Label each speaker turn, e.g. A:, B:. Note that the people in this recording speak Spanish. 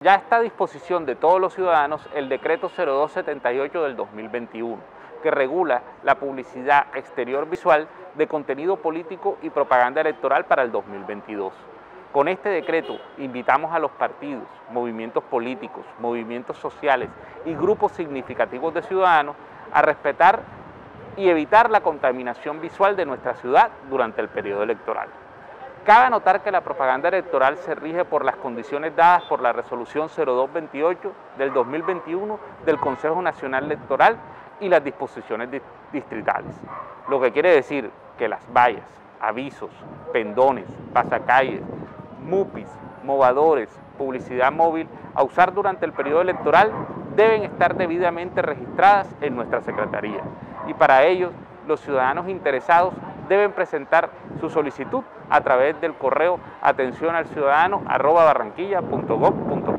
A: Ya está a disposición de todos los ciudadanos el decreto 0278 del 2021, que regula la publicidad exterior visual de contenido político y propaganda electoral para el 2022. Con este decreto invitamos a los partidos, movimientos políticos, movimientos sociales y grupos significativos de ciudadanos a respetar y evitar la contaminación visual de nuestra ciudad durante el periodo electoral. Cabe anotar que la propaganda electoral se rige por las condiciones dadas por la resolución 0228 del 2021 del Consejo Nacional Electoral y las disposiciones distritales, lo que quiere decir que las vallas, avisos, pendones, pasacalles, MUPIs, movadores, publicidad móvil a usar durante el periodo electoral deben estar debidamente registradas en nuestra Secretaría y para ello los ciudadanos interesados deben presentar su solicitud a través del correo atencionalciudadano@barranquilla.gov.co.